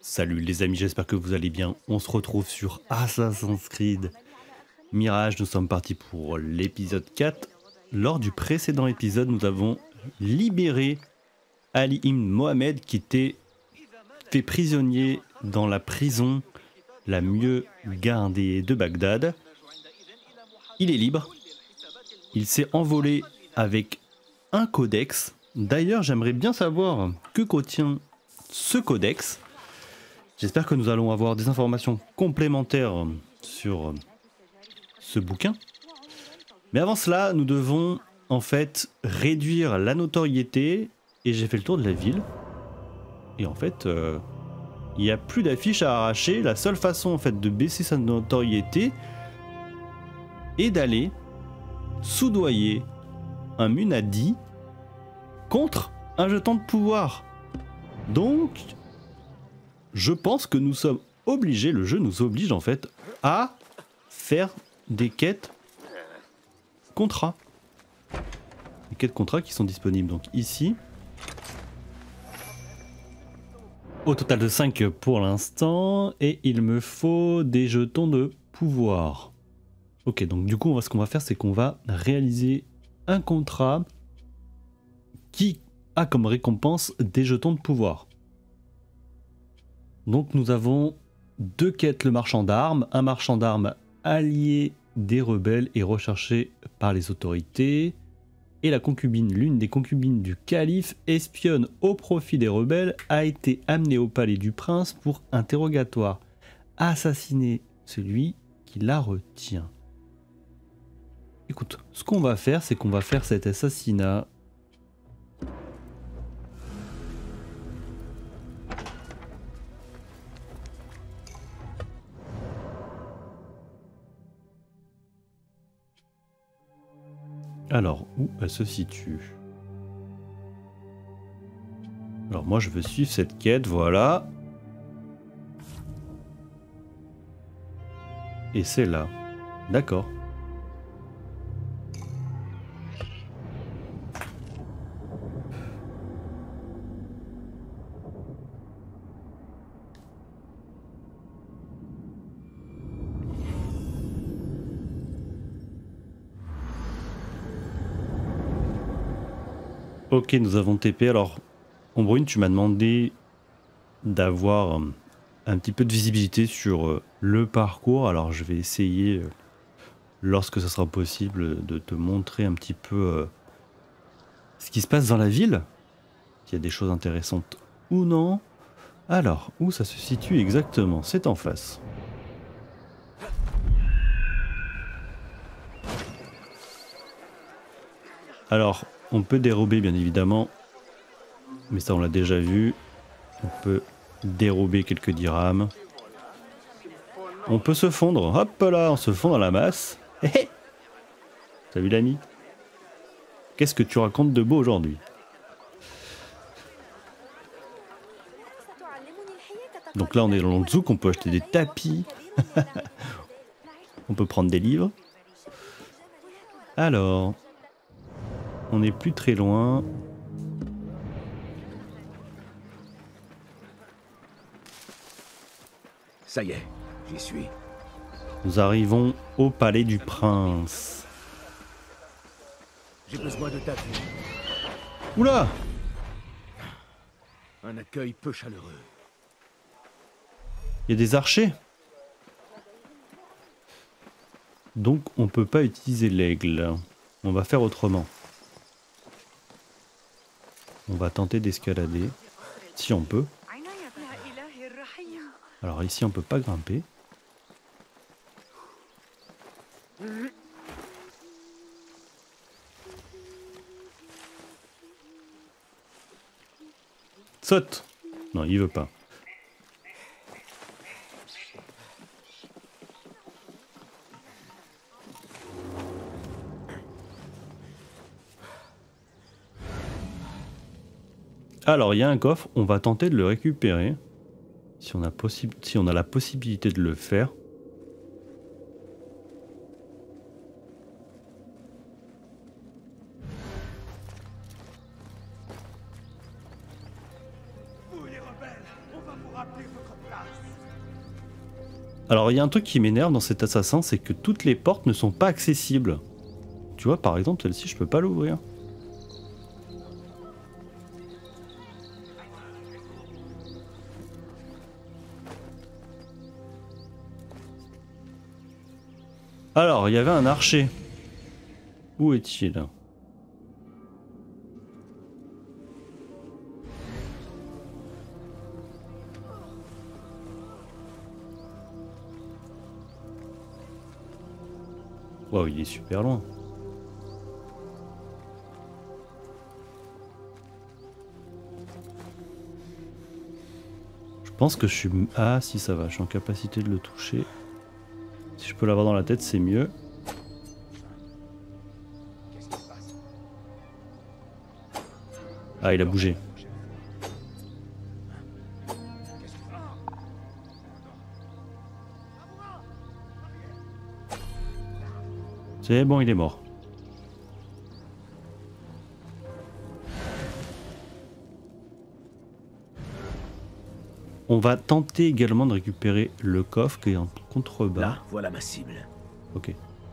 Salut les amis, j'espère que vous allez bien. On se retrouve sur Assassin's Creed Mirage. Nous sommes partis pour l'épisode 4. Lors du précédent épisode, nous avons libéré Ali ibn Mohamed qui était fait prisonnier dans la prison la mieux gardée de Bagdad. Il est libre. Il s'est envolé avec un codex. D'ailleurs, j'aimerais bien savoir que contient ce codex. J'espère que nous allons avoir des informations complémentaires sur ce bouquin. Mais avant cela, nous devons en fait réduire la notoriété. Et j'ai fait le tour de la ville. Et en fait, il n'y a plus d'affiches à arracher. La seule façon en fait de baisser sa notoriété est d'aller soudoyer un Munadi contre un jeton de pouvoir. Donc, je pense que nous sommes obligés, le jeu nous oblige en fait à faire des quêtes contrats. Des quêtes contrats qui sont disponibles donc ici. Au total de 5 pour l'instant et il me faut des jetons de pouvoir. Ok, donc du coup ce qu'on va faire c'est qu'on va réaliser un contrat qui a comme récompense des jetons de pouvoir. Donc nous avons deux quêtes, le marchand d'armes, un marchand d'armes allié des rebelles et recherché par les autorités, et la concubine, l'une des concubines du calife, espionne au profit des rebelles, a été amenée au palais du prince pour interrogatoire. Assassiner celui qui la retient. Écoute, ce qu'on va faire, c'est qu'on va faire cet assassinat. Alors, où elle se situe? Alors moi je veux suivre cette quête, voilà. Et c'est là. D'accord. Ok, nous avons TP. Alors, Ombrune, tu m'as demandé d'avoir un petit peu de visibilité sur le parcours. Alors, je vais essayer, lorsque ce sera possible, de te montrer un petit peu ce qui se passe dans la ville. S'il y a des choses intéressantes ou non. Alors, où ça se situe exactement? C'est en face. Alors, on peut dérober bien évidemment, mais ça on l'a déjà vu. On peut dérober quelques dirhams. On peut se fondre, hop là, on se fond dans la masse. Hé hé! T'as vu l'ami? Qu'est-ce que tu racontes de beau aujourd'hui? Donc là on est dans le zouk, on peut acheter des tapis. On peut prendre des livres. Alors, on n'est plus très loin. Ça y est, j'y suis. Nous arrivons au palais du prince. J'ai besoin de ta vue. Oula! Un accueil peu chaleureux. Il y a des archers. Donc on peut pas utiliser l'aigle. On va faire autrement. On va tenter d'escalader. Si on peut. Alors ici on peut pas grimper. Saute! Non, il veut pas. Alors, il y a un coffre, on va tenter de le récupérer. Si on a la possibilité de le faire. Vous les rebelles, on va vous rappeler votre Alors il y a un truc qui m'énerve dans cet assassin, c'est que toutes les portes ne sont pas accessibles. Tu vois, par exemple, celle-ci, je peux pas l'ouvrir. Alors, il y avait un archer. Où est-il? Waouh, il est super loin. Je pense que je suis... Ah si, ça va, je suis en capacité de le toucher. Si je peux l'avoir dans la tête, c'est mieux. Ah, il a bougé. C'est bon, il est mort. On va tenter également de récupérer le coffre qui est en contrebas. Là, voilà ma cible. Ok.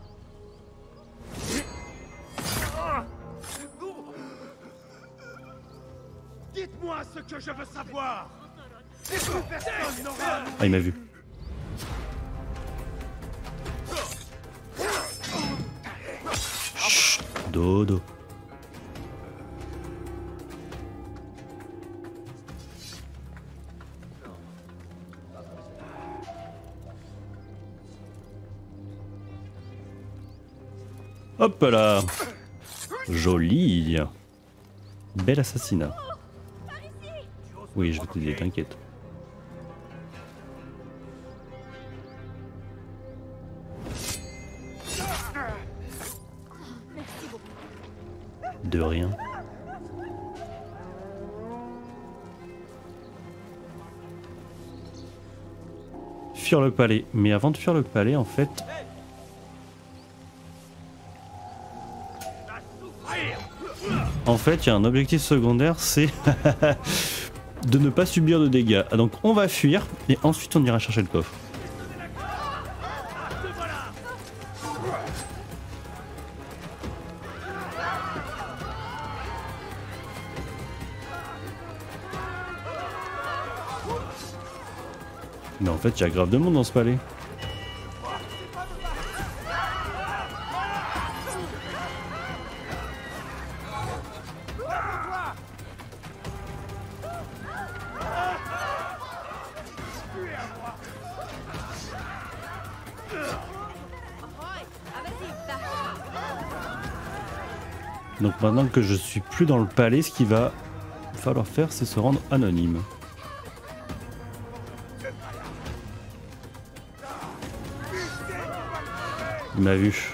Dites-moi ce que je veux savoir. Et plus personne n'aura à nous. Ah, il m'a vu. Chut, dodo. Hop là. Joli. Bel assassinat. Oui, je vais t'aider, t'inquiète. De rien. Fuir le palais. Mais avant de fuir le palais, en fait... En fait, il y a un objectif secondaire, c'est de ne pas subir de dégâts. Donc on va fuir, et ensuite on ira chercher le coffre. Mais en fait, il y a grave de monde dans ce palais. Donc maintenant que je suis plus dans le palais, ce qu'il va falloir faire, c'est se rendre anonyme. Il m'a vu.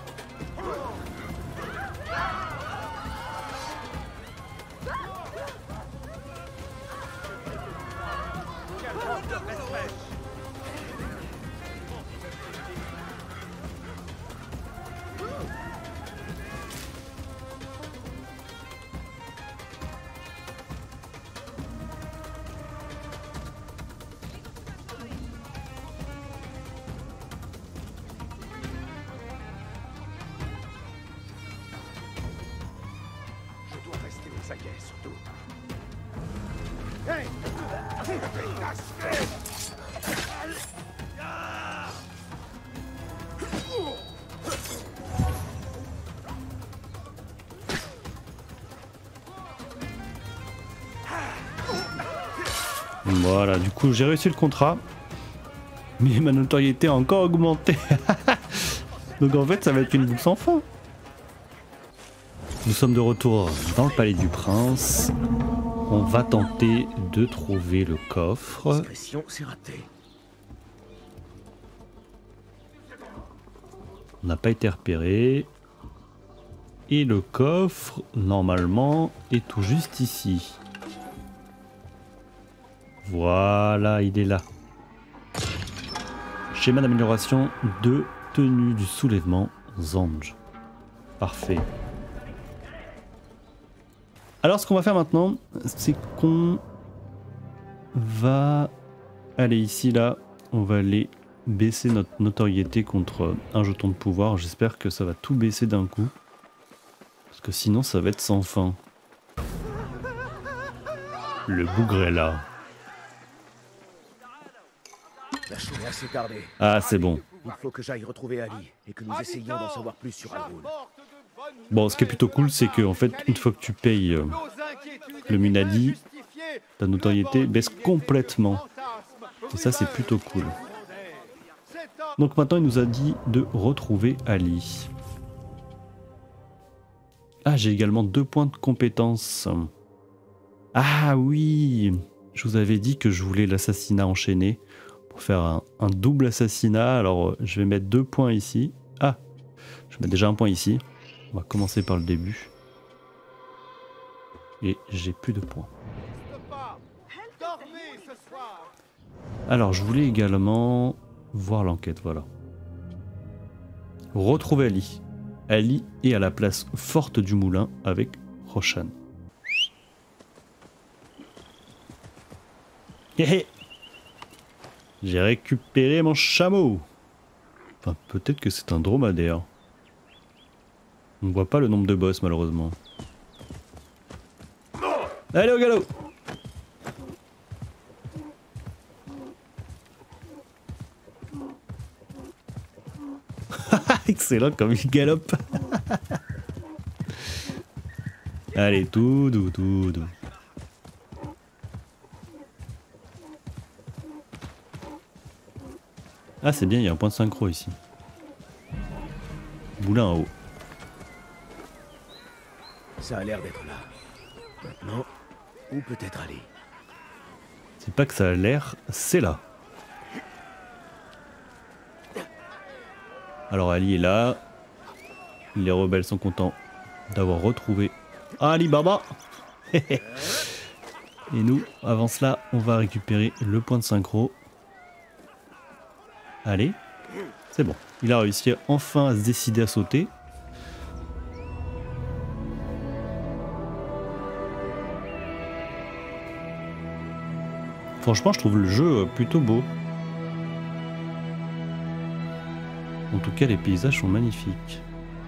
Surtout. Voilà, du coup j'ai réussi le contrat. Mais ma notoriété a encore augmenté. Donc en fait ça va être une boucle sans fin. Nous sommes de retour dans le palais du prince. On va tenter de trouver le coffre. Discrétion, c'est raté. On n'a pas été repéré. Et le coffre, normalement, est tout juste ici. Voilà, il est là. Schéma d'amélioration de tenue du soulèvement Zanj. Parfait. Alors ce qu'on va faire maintenant, c'est qu'on va Allez, ici, là, on va aller baisser notre notoriété contre un jeton de pouvoir. J'espère que ça va tout baisser d'un coup. Parce que sinon, ça va être sans fin. Le bougre est là. La chose est assez tardée. Ah, c'est bon. Il faut que j'aille retrouver Ali et que nous essayions d'en savoir plus sur Al-Ghul. Bon, ce qui est plutôt cool, c'est que en fait, une fois que tu payes le Munadi, ta notoriété baisse complètement. Et ça, c'est plutôt cool. Donc maintenant, il nous a dit de retrouver Ali. Ah, j'ai également 2 points de compétence. Ah oui, je vous avais dit que je voulais l'assassinat enchaîné pour faire un double assassinat. Alors, je vais mettre 2 points ici. Ah, je mets déjà un point ici. On va commencer par le début. Et j'ai plus de points. Alors, je voulais également voir l'enquête, voilà. Retrouver Ali. Ali est à la place forte du moulin avec Roshan. Hé. J'ai récupéré mon chameau. Enfin, peut-être que c'est un dromadaire. On ne voit pas le nombre de boss, malheureusement. Allez au galop. Excellent comme il galope. Allez, tout doux, tout doux. Ah, c'est bien, il y a un point de synchro ici. Moulin en haut. Ça a l'air d'être là. Maintenant, où peut-être aller? C'est pas que ça a l'air, c'est là. Alors Ali est là. Les rebelles sont contents d'avoir retrouvé Ali Baba. Et nous, avant cela, on va récupérer le point de synchro. Allez, c'est bon. Il a réussi enfin à se décider à sauter. Franchement, je trouve le jeu plutôt beau. En tout cas, les paysages sont magnifiques.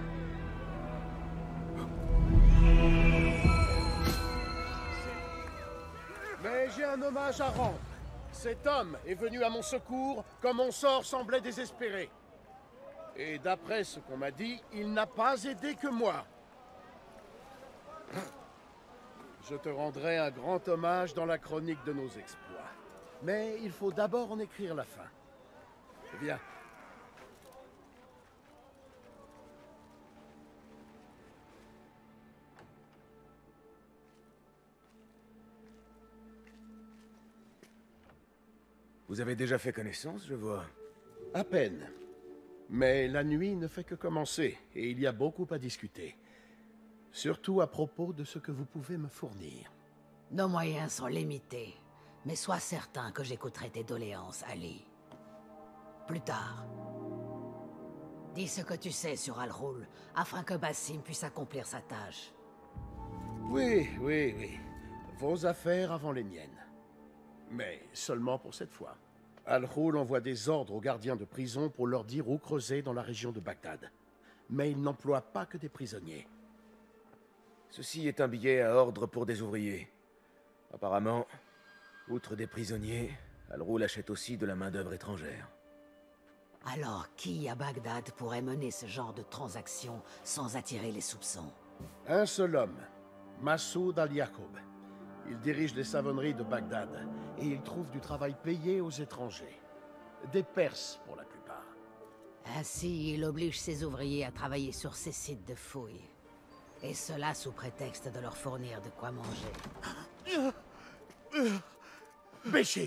Mais j'ai un hommage à rendre. Cet homme est venu à mon secours quand mon sort semblait désespéré. Et d'après ce qu'on m'a dit, il n'a pas aidé que moi. Je te rendrai un grand hommage dans la chronique de nos exploits. Mais il faut d'abord en écrire la fin. Viens. Vous avez déjà fait connaissance, je vois. À peine. Mais la nuit ne fait que commencer, et il y a beaucoup à discuter. Surtout à propos de ce que vous pouvez me fournir. Nos moyens sont limités, mais sois certain que j'écouterai tes doléances, Ali. Plus tard. Dis ce que tu sais sur Al-Ghul, afin que Basim puisse accomplir sa tâche. Oui. Vos affaires avant les miennes. Mais seulement pour cette fois. Al-Ghul envoie des ordres aux gardiens de prison pour leur dire où creuser dans la région de Bagdad. Mais il n'emploie pas que des prisonniers. Ceci est un billet à ordre pour des ouvriers. Apparemment, outre des prisonniers, Al-Ghul achète aussi de la main-d'œuvre étrangère. Alors qui à Bagdad pourrait mener ce genre de transaction sans attirer les soupçons? Un seul homme, Massoud al-Yaqoub. Il dirige les savonneries de Bagdad et il trouve du travail payé aux étrangers. Des Perses pour la plupart. Ainsi, il oblige ses ouvriers à travailler sur ces sites de fouilles. Et cela sous prétexte de leur fournir de quoi manger. Béché!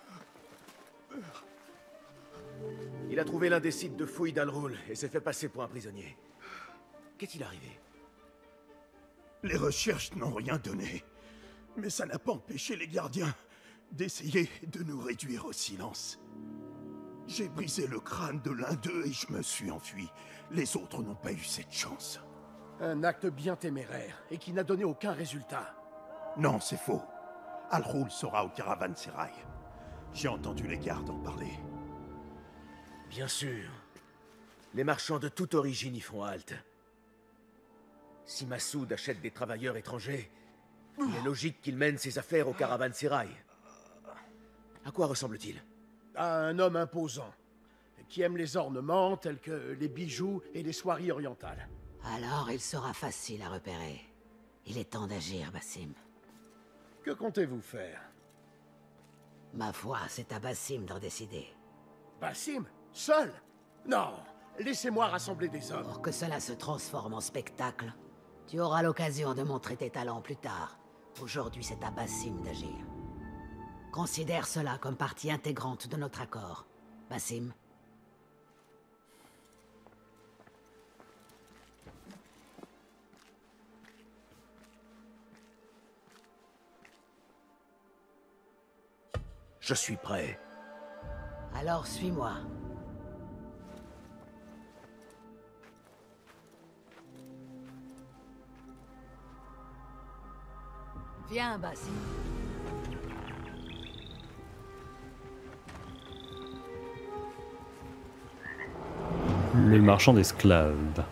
Il a trouvé l'un des sites de fouilles d'Al-Ghul et s'est fait passer pour un prisonnier. Qu'est-il arrivé? Les recherches n'ont rien donné. Mais ça n'a pas empêché les gardiens d'essayer de nous réduire au silence. J'ai brisé le crâne de l'un d'eux et je me suis enfui. Les autres n'ont pas eu cette chance. Un acte bien téméraire et qui n'a donné aucun résultat. Non, c'est faux. Al-Ghul sera au caravansérail. J'ai entendu les gardes en parler. Bien sûr. Les marchands de toute origine y font halte. Si Massoud achète des travailleurs étrangers, il est logique qu'il mène ses affaires au caravansérail. À quoi ressemble-t-il? À un homme imposant, qui aime les ornements tels que les bijoux et les soieries orientales. Alors il sera facile à repérer. Il est temps d'agir, Basim. Que comptez-vous faire? Ma foi, c'est à Basim d'en décider. Basim? Seul? Non! Laissez-moi rassembler des hommes. Pour que cela se transforme en spectacle, tu auras l'occasion de montrer tes talents plus tard. Aujourd'hui, c'est à Basim d'agir. Considère cela comme partie intégrante de notre accord. Basim? Je suis prêt. Alors suis-moi. Viens, Basim. Le marchand d'esclaves.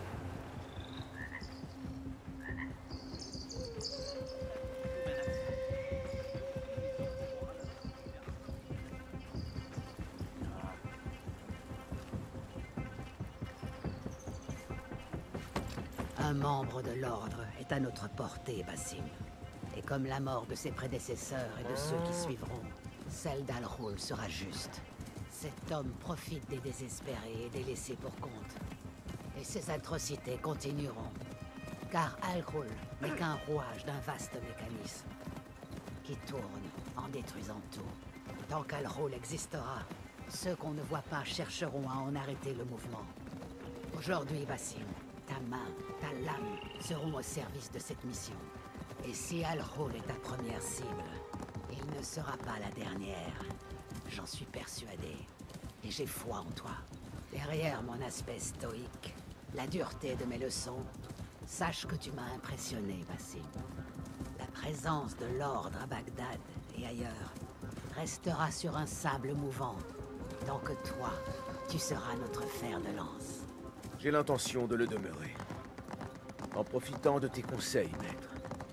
Un membre de l'ordre est à notre portée, Basim. Et comme la mort de ses prédécesseurs et de ceux qui suivront, celle d'Al-Roul sera juste. Cet homme profite des désespérés et des laissés pour compte. Et ces atrocités continueront. Car Al-Roul n'est qu'un rouage d'un vaste mécanisme qui tourne en détruisant tout. Tant qu'Al-Roul existera, ceux qu'on ne voit pas chercheront à en arrêter le mouvement. Aujourd'hui, Basim, ta main, ta lame seront au service de cette mission. Et si Al-Roul est ta première cible, il ne sera pas la dernière. J'en suis persuadé. Et j'ai foi en toi. Derrière mon aspect stoïque, la dureté de mes leçons, sache que tu m'as impressionné, Basim. La présence de l'ordre à Bagdad et ailleurs restera sur un sable mouvant, tant que toi, tu seras notre fer de lance. J'ai l'intention de le demeurer. En profitant de tes conseils, maître.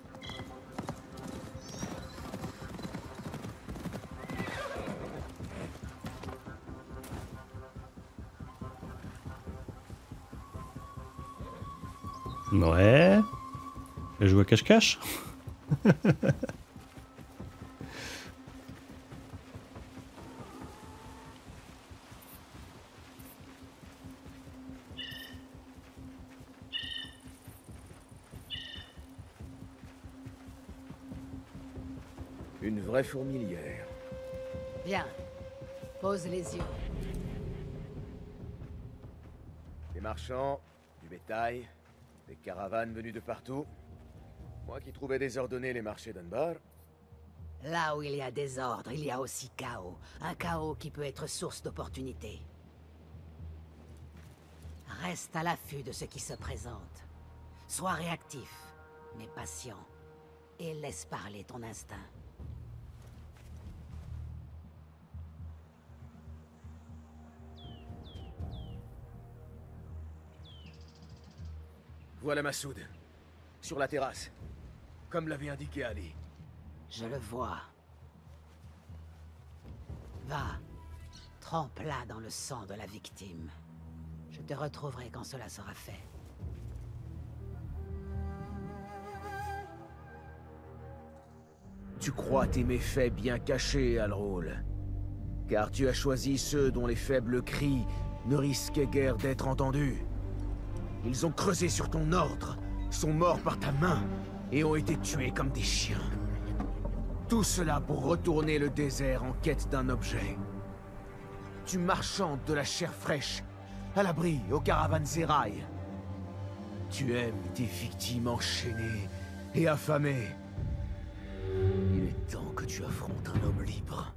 Ouais. Elle joue à cache-cache. Une vraie fourmilière. Viens, pose les yeux. Des marchands, du bétail, des caravanes venues de partout. Moi qui trouvais désordonnés les marchés d'Anbar. Là où il y a désordre, il y a aussi chaos. Un chaos qui peut être source d'opportunités. Reste à l'affût de ce qui se présente. Sois réactif, mais patient. Et laisse parler ton instinct. Voilà Massoud. Sur la terrasse. Comme l'avait indiqué Ali. Je le vois. Va, trempe-la dans le sang de la victime. Je te retrouverai quand cela sera fait. Tu crois tes méfaits bien cachés, Al-Roul. Car tu as choisi ceux dont les faibles cris ne risquaient guère d'être entendus. Ils ont creusé sur ton ordre, sont morts par ta main, et ont été tués comme des chiens. Tout cela pour retourner le désert en quête d'un objet. Tu marchandes de la chair fraîche, à l'abri, au caravansérail. Tu aimes tes victimes enchaînées et affamées. Il est temps que tu affrontes un homme libre.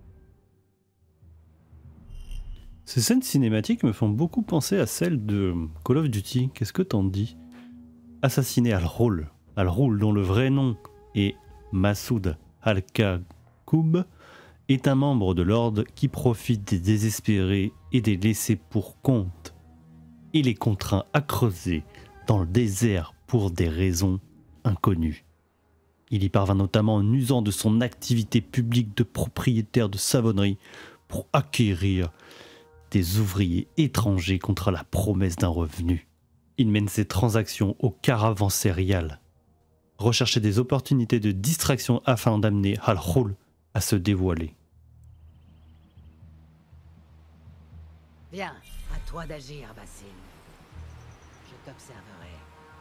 Ces scènes cinématiques me font beaucoup penser à celles de Call of Duty. Qu'est-ce que t'en dis? Assassiner Al-Roul. Al-Roul dont le vrai nom est Massoud Al-Khakoub est un membre de l'ordre qui profite des désespérés et des laissés pour compte. Il est contraint à creuser dans le désert pour des raisons inconnues. Il y parvint notamment en usant de son activité publique de propriétaire de savonnerie pour acquérir des ouvriers étrangers contre la promesse d'un revenu. Il mène ses transactions au caravanséral, rechercher des opportunités de distraction afin d'amener Al-Ghul à se dévoiler. Bien, à toi d'agir, Basim. Je t'observerai.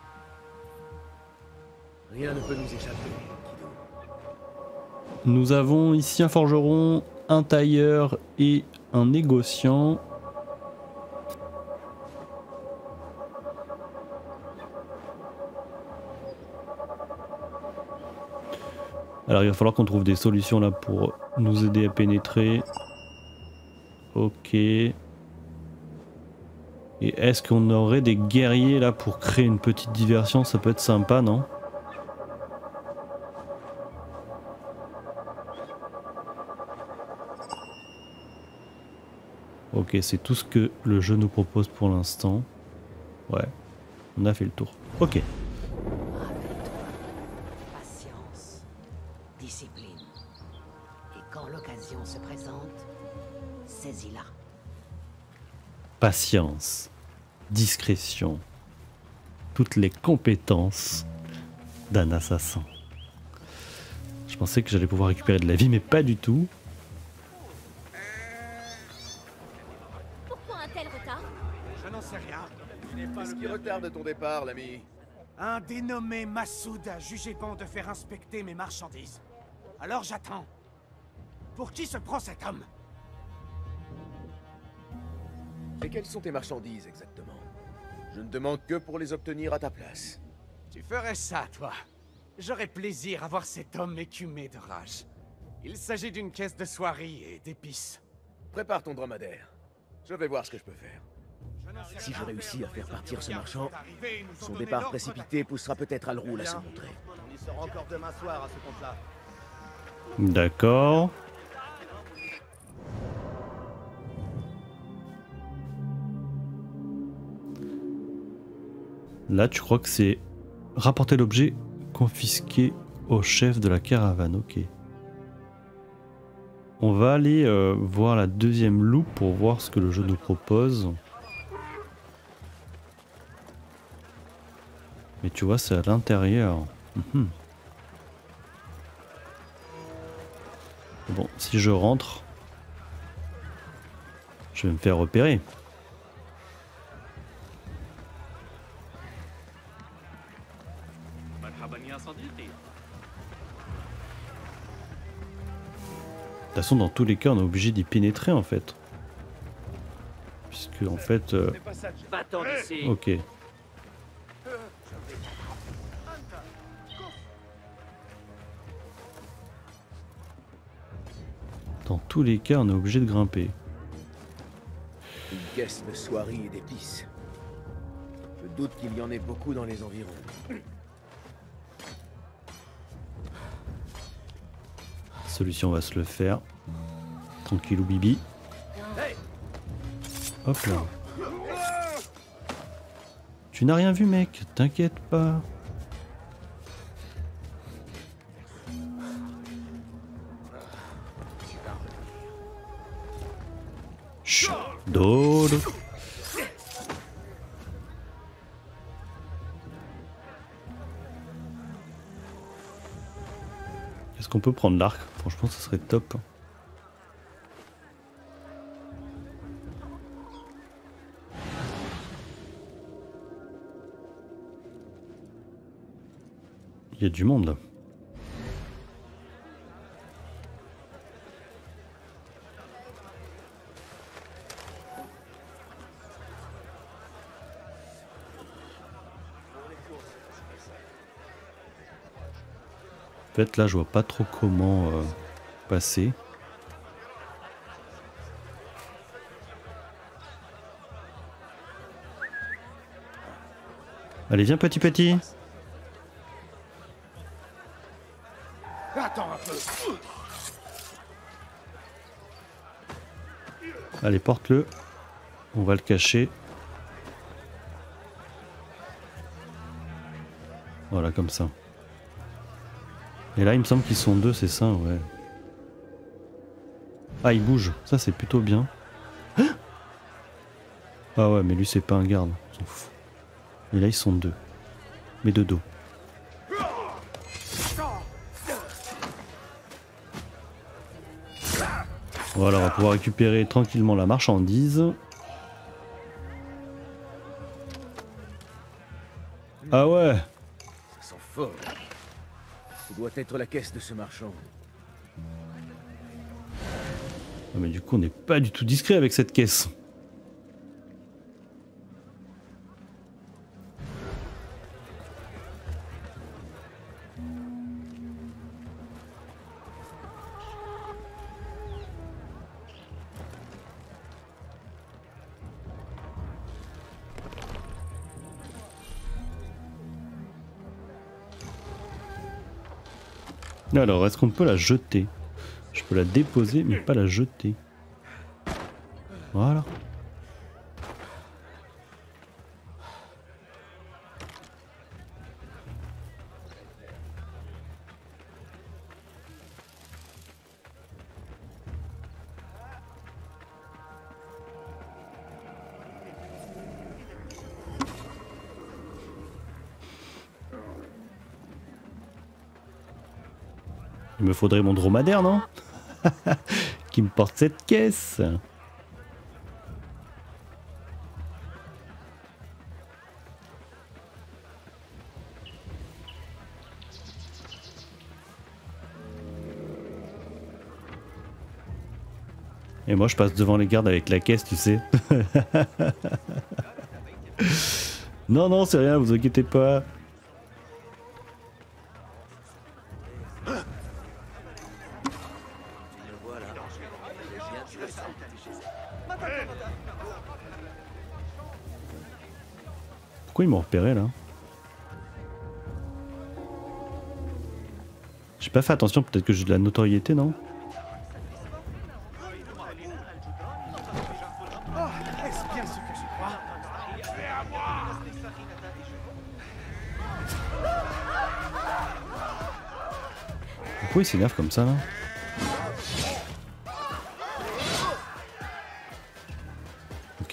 Rien ne peut nous échapper. Nous avons ici un forgeron, un tailleur et un négociant. Alors il va falloir qu'on trouve des solutions là pour nous aider à pénétrer. Ok. Et est-ce qu'on aurait des guerriers là pour créer une petite diversion? Ça peut être sympa, non? Ok, c'est tout ce que le jeu nous propose pour l'instant. Ouais, on a fait le tour. Ok. Rappelle-toi, patience, discipline. Et quand l'occasion se présente, saisis-la. Patience, discrétion, toutes les compétences d'un assassin. Je pensais que j'allais pouvoir récupérer de la vie, mais pas du tout. Pourquoi un tel retard? Je n'en sais rien. Qu'est-ce qui retarde ton départ, l'ami? Un dénommé Massoud a jugé bon de faire inspecter mes marchandises. Alors j'attends. Pour qui se prend cet homme? Et quelles sont tes marchandises exactement? Je ne demande que pour les obtenir à ta place. Tu ferais ça, toi. J'aurais plaisir à voir cet homme écumé de rage. Il s'agit d'une caisse de soieries et d'épices. Prépare ton dromadaire. Je vais voir ce que je peux faire. Si je réussis à faire partir ce marchand, son départ précipité poussera peut-être Al-Ghul à se montrer. On y sera encore demain soir à ce compte-là. D'accord. Là, tu crois que c'est rapporter l'objet confisqué au chef de la caravane. Ok. On va aller voir la deuxième loupe pour voir ce que le jeu nous propose. Mais tu vois, c'est à l'intérieur. Bon, si je rentre, je vais me faire repérer. De toute façon, dans tous les cas, on est obligé d'y pénétrer en fait. Puisque en fait... Va-t'en d'ici. Ok. Dans tous les cas, on est obligé de grimper. Une caisse de soieries et d'épices. Je doute qu'il y en ait beaucoup dans les environs. Solution, on va se le faire. Tranquillou bibi. Hop là. Tu n'as rien vu, mec. T'inquiète pas. Chut. Dodo. Est-ce qu'on peut prendre l'arc? Franchement, ce serait top. Il y a du monde là. En fait, là, je vois pas trop comment passer. Allez, viens, petit petit. Attends un peu. Allez, porte-le. On va le cacher. Voilà, comme ça. Et là, il me semble qu'ils sont 2, c'est ça, ouais. Ah, il bouge. Ça, c'est plutôt bien. Ah ouais, mais lui, c'est pas un garde. On s'en fout. Et là, ils sont 2. Mais de dos. Voilà, on va pouvoir récupérer tranquillement la marchandise. Ah ouais. Ça sent fort. Ce doit être la caisse de ce marchand. Ah, mais du coup, on n'est pas du tout discret avec cette caisse. Alors, est-ce qu'on peut la jeter? Je peux la déposer, mais pas la jeter. Voilà. Il me faudrait mon dromadaire, non? Qui me porte cette caisse. Et moi je passe devant les gardes avec la caisse, tu sais. Non, non, c'est rien, vous inquiétez pas. Pourquoi ils m'ont repéré là? J'ai pas fait attention, peut-être que j'ai de la notoriété, non? Est-ce bien ce que je crois? Pourquoi il s'énerve comme ça là? Ok.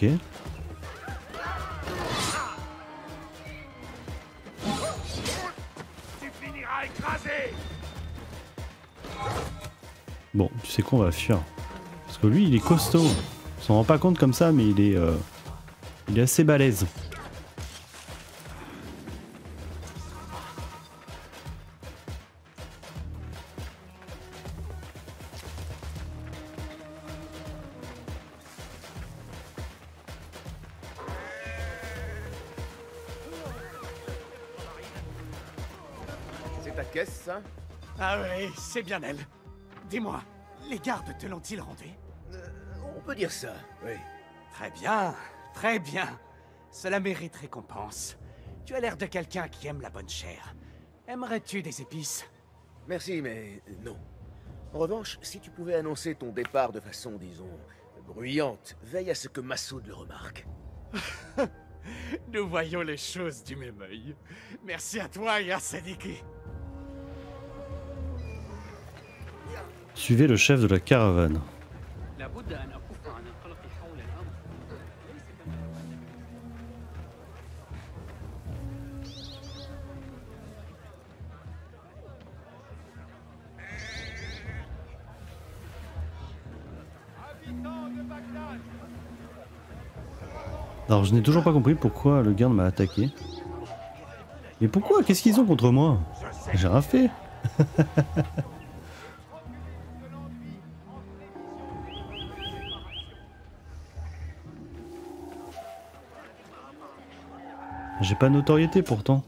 Bon, tu sais quoi, on va fuir. Parce que lui, il est costaud. On s'en rend pas compte comme ça, mais il est assez balèze. C'est ta caisse, ça? Ah oui, c'est bien elle. Dis-moi, les gardes te l'ont-ils rendu? On peut dire ça, oui. Très bien, très bien. Cela mérite récompense. Tu as l'air de quelqu'un qui aime la bonne chair. Aimerais-tu des épices? Merci, mais non. En revanche, si tu pouvais annoncer ton départ de façon, disons, bruyante, veille à ce que Massoud le remarque. Nous voyons les choses du même œil. Merci à toi et à Sadiki. Suivez le chef de la caravane. Alors je n'ai toujours pas compris pourquoi le garde m'a attaqué. Mais pourquoi? Qu'est-ce qu'ils ont contre moi? J'ai rien fait. J'ai pas de notoriété pourtant.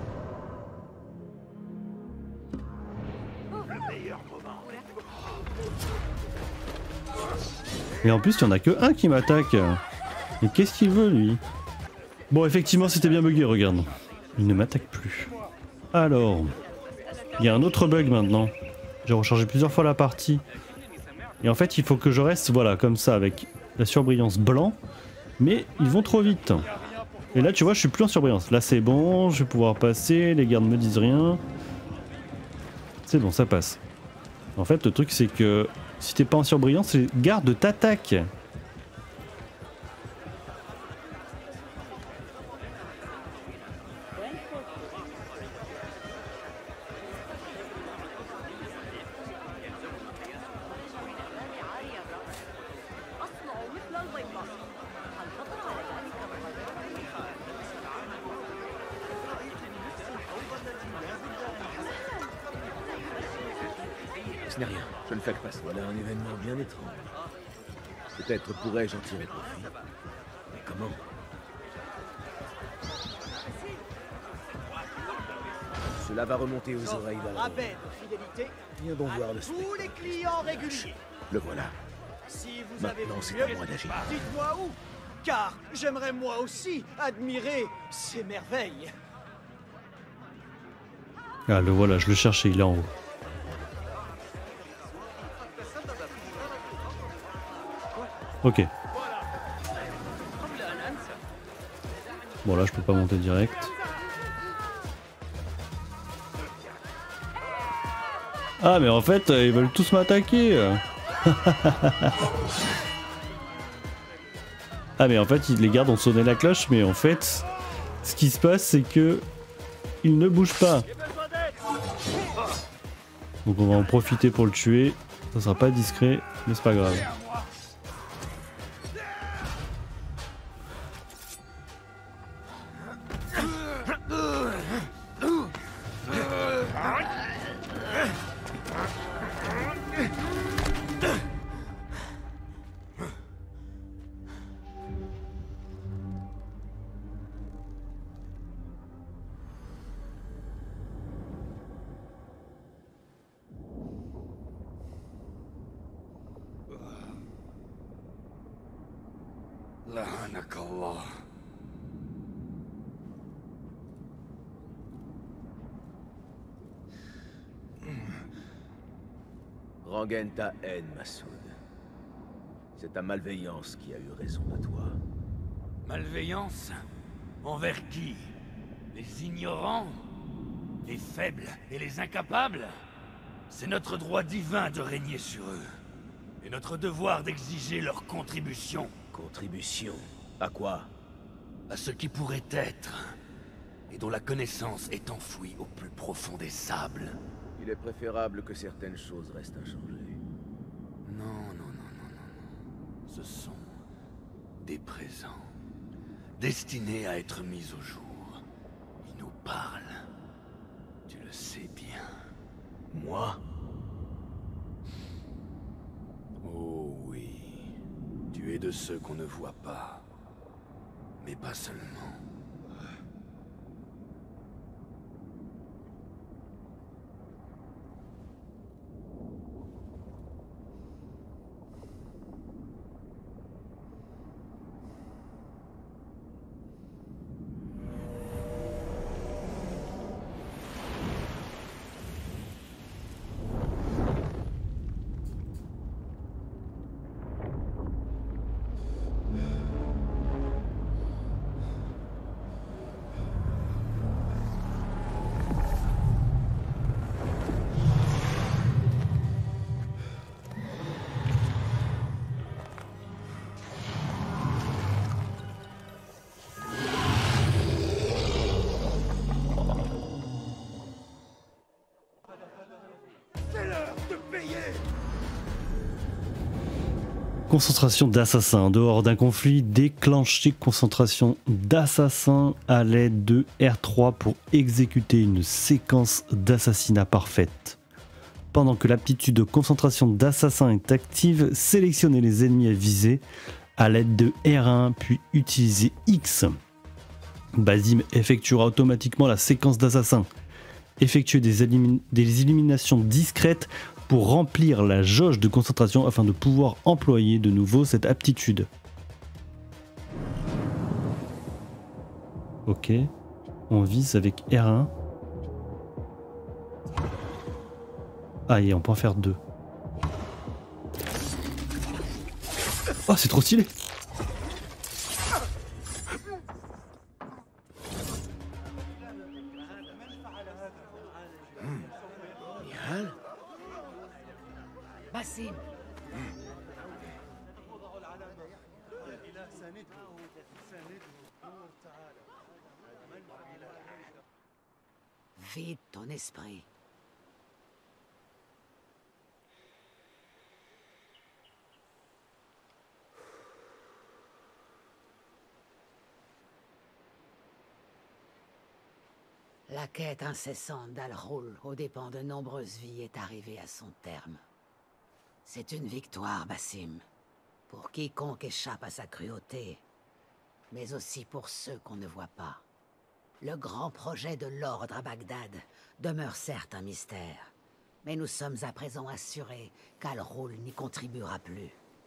Et en plus, il y en a que un qui m'attaque. Mais qu'est-ce qu'il veut lui? Bon, effectivement, c'était bien bugué, regarde. Il ne m'attaque plus. Alors, il y a un autre bug maintenant. J'ai rechargé plusieurs fois la partie. Et en fait, il faut que je reste, voilà, comme ça, avec la surbrillance blanc, mais ils vont trop vite. Et là tu vois je suis plus en surbrillance. Là c'est bon, je vais pouvoir passer, les gardes me disent rien. C'est bon, ça passe. En fait le truc c'est que si t'es pas en surbrillance, les gardes t'attaquent. Ce n'est rien, je ne fais que passer. Voilà un événement bien étrange. Peut-être pourrais-je en tirer profit. Mais comment? Cela va remonter aux oreilles d'Alron. Rabais de fidélité. Viens donc voir le Tous spectacle. les clients réguliers. Le voilà. Si vous avez Maintenant, c'est mieux, à moi d'agir. dites-moi où. Car j'aimerais moi aussi admirer ces merveilles. Ah le voilà, je le cherchais, il est en haut. Ok. Bon là je peux pas monter direct. Ah mais en fait ils veulent tous m'attaquer. Ah mais en fait les gardes ont sonné la cloche, mais en fait ce qui se passe c'est que ils ne bougent pas. Donc on va en profiter pour le tuer. Ça sera pas discret mais c'est pas grave. لعنك الله. Rengaine ta haine, Massoud. C'est ta malveillance qui a eu raison de toi. Malveillance? Envers qui? Les ignorants? Les faibles et les incapables? C'est notre droit divin de régner sur eux. Et notre devoir d'exiger leur contribution. Contribution? À quoi? À ce qui pourrait être. Et dont la connaissance est enfouie au plus profond des sables. Il est préférable que certaines choses restent inchangées. Non, non, non, non, non, non. Ce sont des présents. Destinés à être mis au jour. Ils nous parlent. Tu le sais bien. Moi? Oh oui. Tu es de ceux qu'on ne voit pas. Mais pas seulement. Concentration d'assassins. Dehors d'un conflit déclenché, concentration d'assassins à l'aide de R3 pour exécuter une séquence d'assassinat parfaite. Pendant que l'aptitude de concentration d'assassins est active, sélectionnez les ennemis à viser à l'aide de R1 puis utilisez X. Basim effectuera automatiquement la séquence d'assassins. Effectuez des éliminations discrètes pour remplir la jauge de concentration afin de pouvoir employer de nouveau cette aptitude. Ok, on vise avec R1. Ah et on peut en faire deux. Oh, c'est trop stylé. Nihal? Basim. Vide ton esprit. La quête incessante d'Al-Ghul, aux dépens de nombreuses vies, est arrivée à son terme. C'est une victoire, Basim, pour quiconque échappe à sa cruauté, mais aussi pour ceux qu'on ne voit pas. Le grand projet de l'Ordre à Bagdad demeure certes un mystère, mais nous sommes à présent assurés qu'Al-Ghul n'y contribuera plus.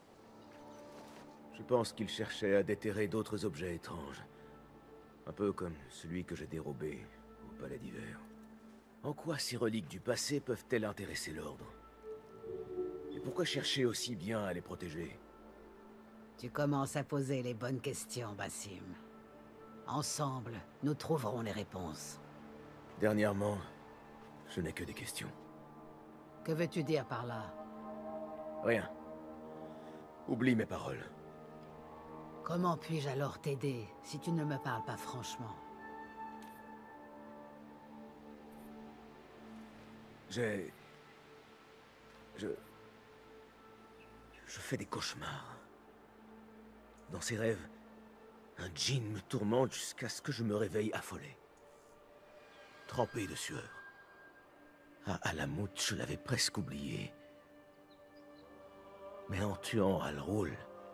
Je pense qu'il cherchait à déterrer d'autres objets étranges. Un peu comme celui que j'ai dérobé au Palais d'Hiver. En quoi ces reliques du passé peuvent-elles intéresser l'Ordre? Et pourquoi chercher aussi bien à les protéger? Tu commences à poser les bonnes questions, Basim. Ensemble, nous trouverons les réponses. Dernièrement, je n'ai que des questions. Que veux-tu dire par là? Rien. Oublie mes paroles. Comment puis-je alors t'aider si tu ne me parles pas franchement? Je fais des cauchemars. Dans ces rêves, un djinn me tourmente jusqu'à ce que je me réveille affolé. Trempé de sueur. À Alamout, je l'avais presque oublié. Mais en tuant Al-Ghul,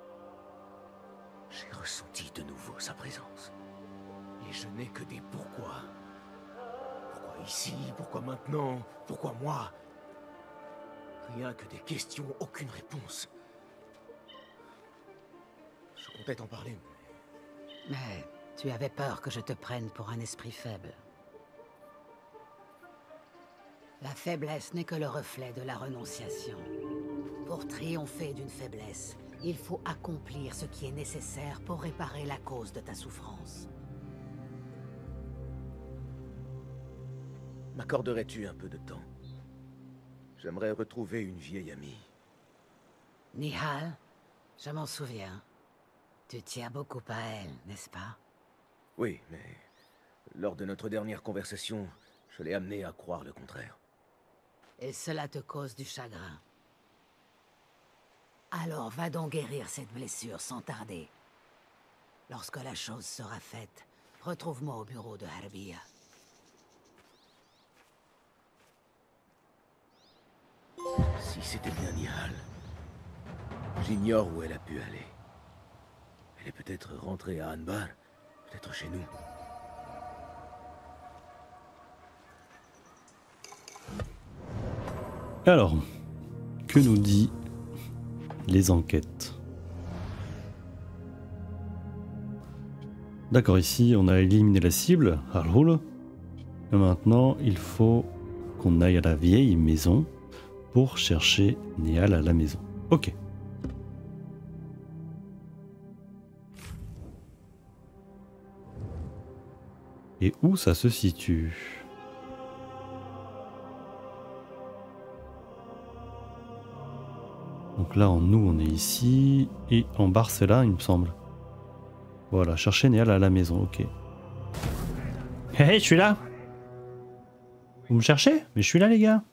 j'ai ressenti de nouveau sa présence. Et je n'ai que des pourquoi. Pourquoi ici? Pourquoi maintenant? Pourquoi moi? Rien que des questions, aucune réponse. Je comptais t'en parler. Mais tu avais peur que je te prenne pour un esprit faible. La faiblesse n'est que le reflet de la renonciation. Pour triompher d'une faiblesse, il faut accomplir ce qui est nécessaire pour réparer la cause de ta souffrance. M'accorderais-tu un peu de temps? J'aimerais retrouver une vieille amie. Nihal, je m'en souviens. Tu tiens beaucoup à elle, n'est-ce pas? Oui, mais lors de notre dernière conversation, je l'ai amenée à croire le contraire. Et cela te cause du chagrin. Alors va donc guérir cette blessure sans tarder. Lorsque la chose sera faite, retrouve-moi au bureau de Harbiya. Si c'était bien Nihal, j'ignore où elle a pu aller. Elle est peut-être rentrée à Anbar, peut-être chez nous. Alors, que nous dit les enquêtes? D'accord, ici on a éliminé la cible, Al-Ghul. Et maintenant, il faut qu'on aille à la vieille maison pour chercher Nihal à la maison. Ok. Et où ça se situe? Donc là, nous, on est ici. Et en Barcella, il me semble. Voilà, chercher Nihal à la maison, ok. Hé, hey, je suis là! Vous me cherchez? Mais je suis là, les gars!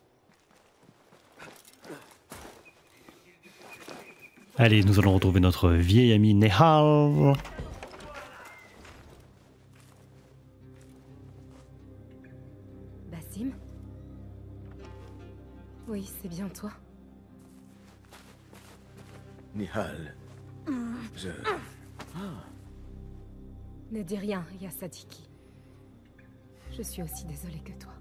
Allez, nous allons retrouver notre vieil ami Nihal. Basim? Oui, c'est bien toi. Nihal, je... Ne dis rien, Yasadiki. Je suis aussi désolée que toi.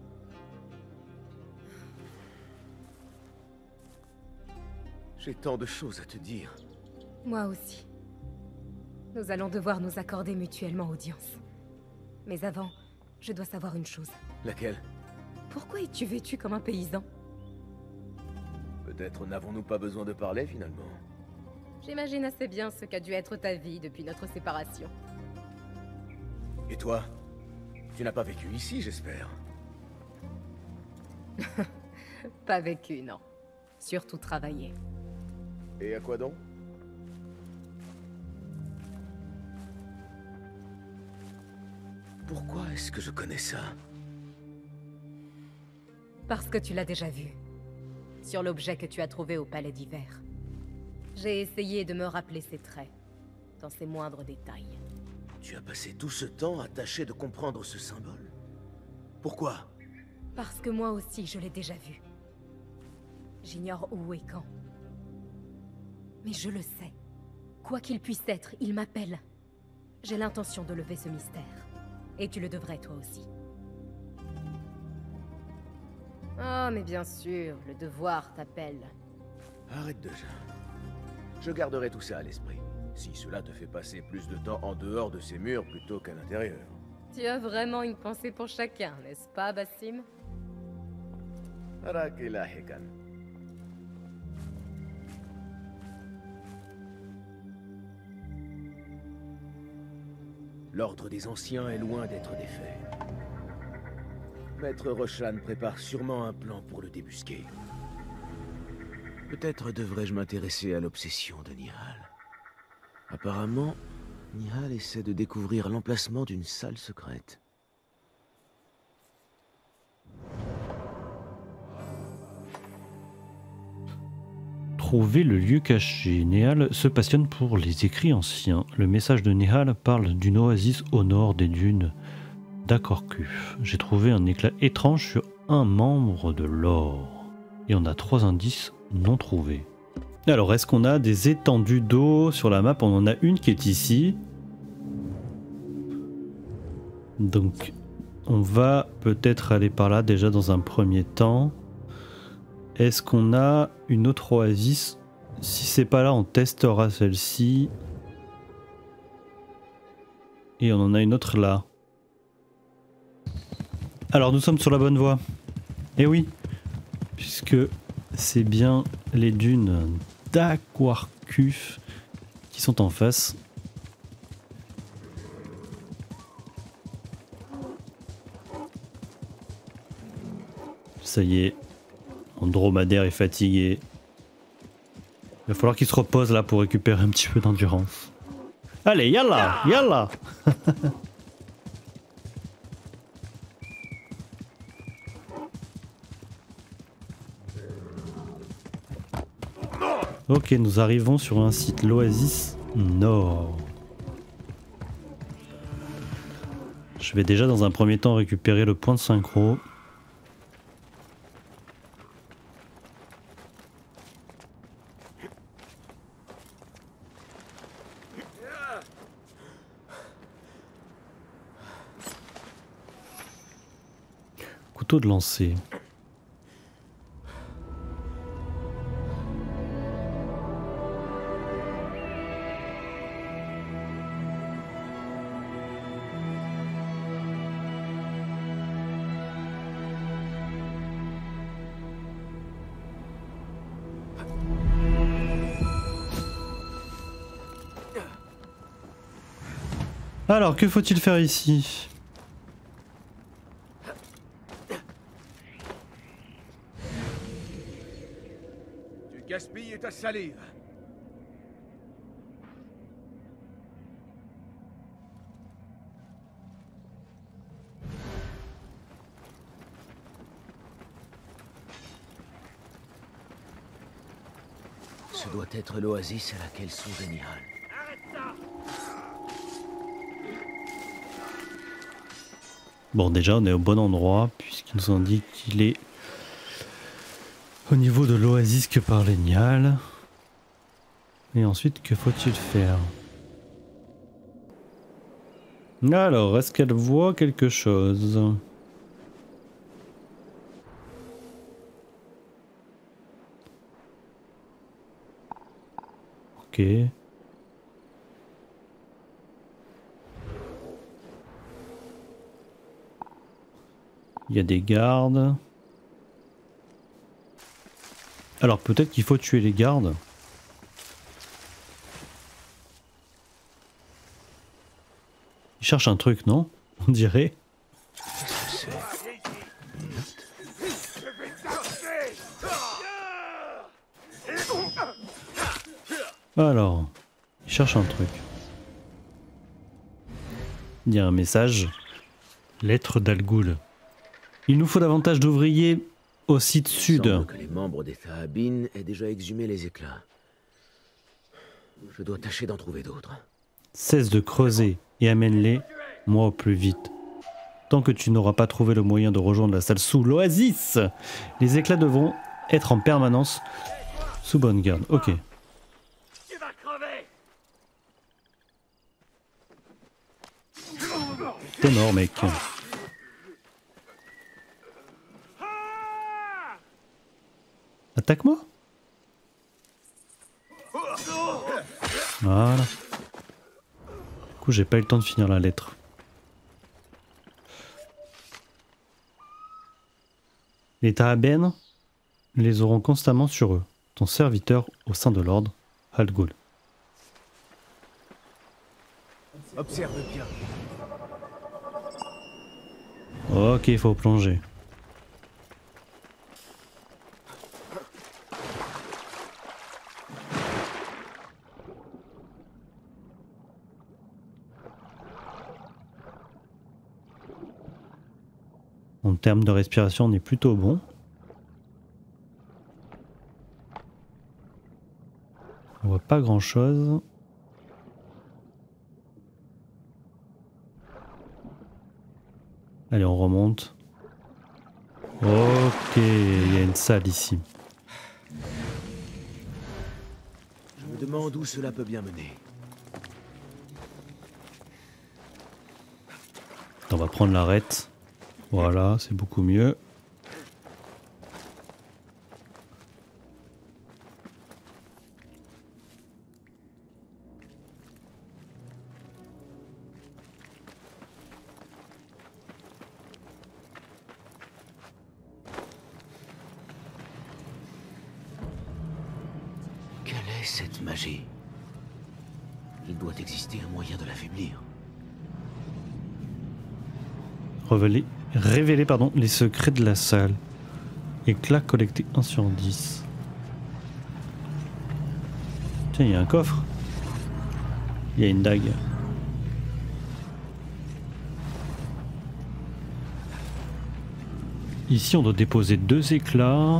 J'ai tant de choses à te dire. Moi aussi. Nous allons devoir nous accorder mutuellement audience. Mais avant, je dois savoir une chose. Laquelle? Pourquoi es-tu vêtu comme un paysan? Peut-être n'avons-nous pas besoin de parler, finalement. J'imagine assez bien ce qu'a dû être ta vie depuis notre séparation. Et toi? Tu n'as pas vécu ici, j'espère. Pas vécu, non. Surtout travaillé. Et à quoi donc? Pourquoi est-ce que je connais ça? Parce que tu l'as déjà vu. Sur l'objet que tu as trouvé au Palais d'Hiver. J'ai essayé de me rappeler ses traits, dans ses moindres détails. Tu as passé tout ce temps à tâcher de comprendre ce symbole? Pourquoi? Parce que moi aussi, je l'ai déjà vu. J'ignore où et quand. Mais je le sais. Quoi qu'il puisse être, il m'appelle. J'ai l'intention de lever ce mystère. Et tu le devrais toi aussi. Oh, mais bien sûr, le devoir t'appelle. Arrête déjà. Je garderai tout ça à l'esprit. Si cela te fait passer plus de temps en dehors de ces murs plutôt qu'à l'intérieur. Tu as vraiment une pensée pour chacun, n'est-ce pas, Basim? L'ordre des anciens est loin d'être défait. Maître Roshan prépare sûrement un plan pour le débusquer. Peut-être devrais-je m'intéresser à l'obsession de Nihal. Apparemment, Nihal essaie de découvrir l'emplacement d'une salle secrète. Trouver le lieu caché. Nehal se passionne pour les écrits anciens. Le message de Nehal parle d'une oasis au nord des dunes d'Akorkuf. J'ai trouvé un éclat étrange sur un membre de l'or. Et on a 3 indices non trouvés. Alors, est-ce qu'on a des étendues d'eau sur la map? On en a une qui est ici. Donc, on va peut-être aller par là déjà dans un premier temps. Est-ce qu'on a une autre oasis? Si c'est pas là, on testera celle-ci. Et on en a une autre là. Alors nous sommes sur la bonne voie. Eh oui, puisque c'est bien les dunes d'Akorkuf qui sont en face. Ça y est. Mon dromadaire est fatigué. Il va falloir qu'il se repose là pour récupérer un petit peu d'endurance. Allez, yalla, yalla. Ok, nous arrivons sur un site, l'Oasis Nord. Je vais déjà dans un premier temps récupérer le point de synchro. Couteau de lancer. Alors, que faut-il faire ici ? Tu gaspilles ta salive. Ce doit être l'oasis à laquelle songe Nihal. Bon, déjà, on est au bon endroit, puisqu'il nous indique qu'il est au niveau de l'oasis que parlait Nihal. Et ensuite, que faut-il faire? Alors, est-ce qu'elle voit quelque chose? Ok. Il y a des gardes. Alors peut-être qu'il faut tuer les gardes. Il cherche un truc, non? On dirait. Alors, il cherche un truc. Il y a un message. Lettre d'Al-Ghul. Il nous faut davantage d'ouvriers au site sud. Il semble que les membres des Thaabin aient déjà exhumé les éclats. Je dois tâcher d'en trouver d'autres. Cesse de creuser et amène-les, moi au plus vite. Tant que tu n'auras pas trouvé le moyen de rejoindre la salle sous l'oasis, les éclats devront être en permanence sous bonne garde. Ok. Tu vas crever. T'es mort, mec. Attaque-moi. Voilà. Du coup, j'ai pas eu le temps de finir la lettre. Les Thaabin les auront constamment sur eux. Ton serviteur au sein de l'ordre, Al-Ghul. Observe bien. Ok, il faut plonger. En termes de respiration, on est plutôt bon. On voit pas grand chose. Allez, on remonte. Ok, il y a une salle ici. Je me demande où cela peut bien mener. On va prendre l'arête. Voilà, c'est beaucoup mieux. Quelle est cette magie? Il doit exister un moyen de l'affaiblir. Révéler les secrets de la salle. Éclat collecté 1 sur 10. Tiens, il y a un coffre. Il y a une dague. Ici, on doit déposer 2 éclats.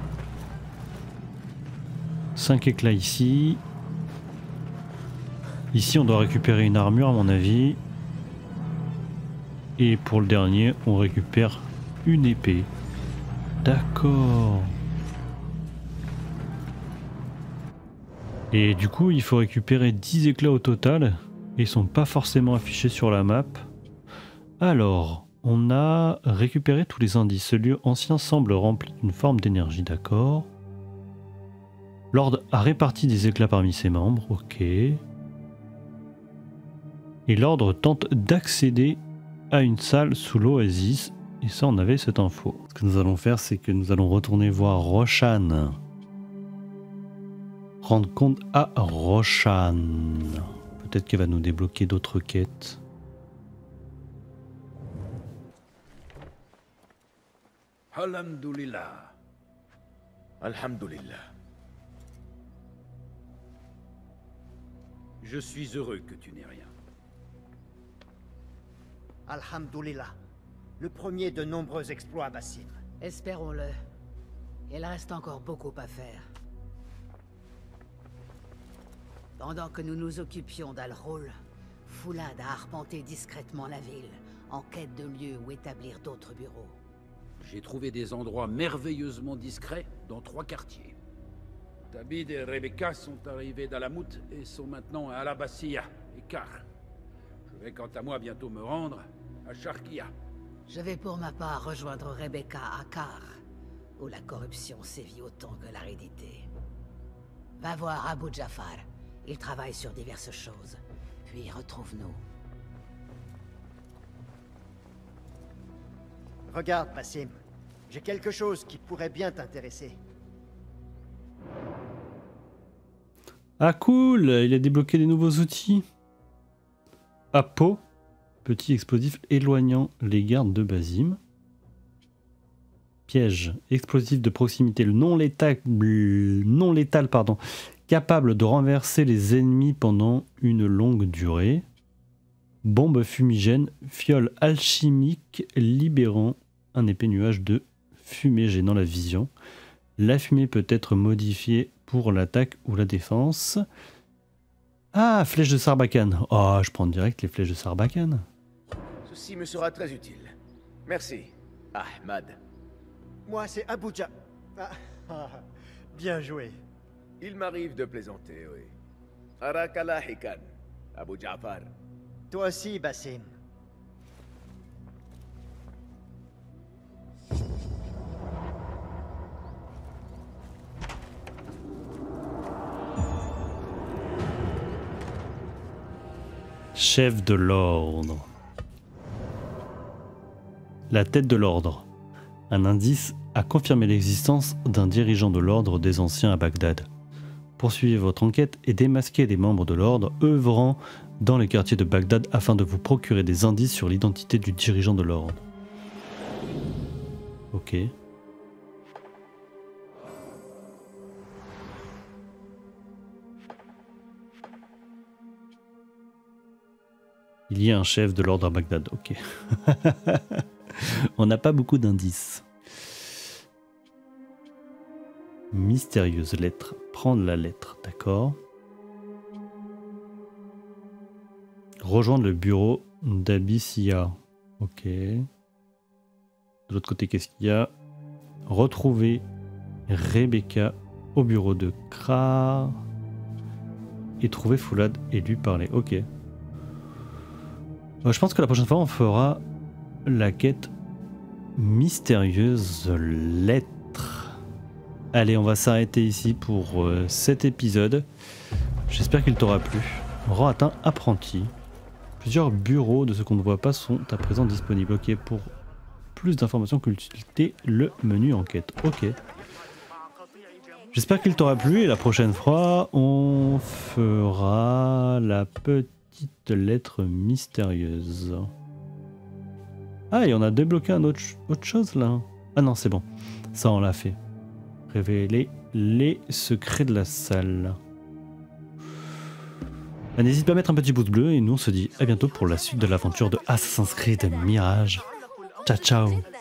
5 éclats ici. Ici, on doit récupérer une armure, à mon avis. Et pour le dernier, on récupère une épée. D'accord. Et du coup, il faut récupérer 10 éclats au total. Et ils sont pas forcément affichés sur la map. Alors, on a récupéré tous les indices. Ce lieu ancien semble rempli d'une forme d'énergie, d'accord. L'ordre a réparti des éclats parmi ses membres, ok. Et l'ordre tente d'accéder à une salle sous l'oasis, et ça on avait cette info. Ce que nous allons faire, c'est que nous allons retourner voir Roshan. Rendre compte à Roshan. Peut-être qu'elle va nous débloquer d'autres quêtes. Alhamdulillah. Alhamdulillah. Je suis heureux que tu n'aies rien. Alhamdulillah. Le premier de nombreux exploits, Basim. Espérons-le. Il reste encore beaucoup à faire. Pendant que nous nous occupions d'Al-Ghul, Foulad a arpenté discrètement la ville, en quête de lieux où établir d'autres bureaux. J'ai trouvé des endroits merveilleusement discrets dans 3 quartiers. Tabid et Rebecca sont arrivés d'Alamout et sont maintenant à Al-Abbasiyah et Kar. Je vais quant à moi bientôt me rendre à Sharqiya. Je vais pour ma part rejoindre Rebecca à Kar, où la corruption sévit autant que l'aridité. Va voir Abu Jafar. Il travaille sur diverses choses. Puis retrouve-nous. Regarde, Basim. J'ai quelque chose qui pourrait bien t'intéresser. Ah cool, il a débloqué des nouveaux outils. Apo, Petit explosif éloignant les gardes de Basim. Piège. Explosif de proximité non létal, pardon, capable de renverser les ennemis pendant une longue durée. Bombe fumigène. Fiole alchimique libérant un épais nuage de fumée gênant la vision. La fumée peut être modifiée pour l'attaque ou la défense. Ah, flèche de Sarbacane. Oh, je prends direct les flèches de Sarbacane. Ceci me sera très utile. Merci, Ahmad. Moi, c'est Abuja. Bien joué. Il m'arrive de plaisanter, oui. Arakala Hikan, Abu Ja'far. Toi aussi, Basim. Chef de l'ordre. La tête de l'ordre. Un indice a confirmé l'existence d'un dirigeant de l'ordre des anciens à Bagdad. Poursuivez votre enquête et démasquez les membres de l'ordre œuvrant dans les quartiers de Bagdad afin de vous procurer des indices sur l'identité du dirigeant de l'ordre. Ok. Il y a un chef de l'ordre à Bagdad, ok. On n'a pas beaucoup d'indices. Mystérieuse lettre. Prendre la lettre, d'accord. Rejoindre le bureau d'Abyssia. Ok. De l'autre côté, qu'est-ce qu'il y a? Retrouver Rebecca au bureau de Kra. Et trouver Foulad et lui parler. Ok. Je pense que la prochaine fois, on fera la quête mystérieuse lettre. Allez, on va s'arrêter ici pour cet épisode. J'espère qu'il t'aura plu. Rang atteint apprenti. Plusieurs bureaux de ce qu'on ne voit pas sont à présent disponibles. Ok, pour plus d'informations, consultez le menu enquête. Ok. J'espère qu'il t'aura plu et la prochaine fois, on fera la petite lettre mystérieuse. Ah, et on a débloqué autre chose là. Ah non, c'est bon. Ça, on l'a fait. Révéler les secrets de la salle. N'hésite pas à mettre un petit pouce bleu et nous on se dit à bientôt pour la suite de l'aventure de Assassin's Creed Mirage. Ciao ciao.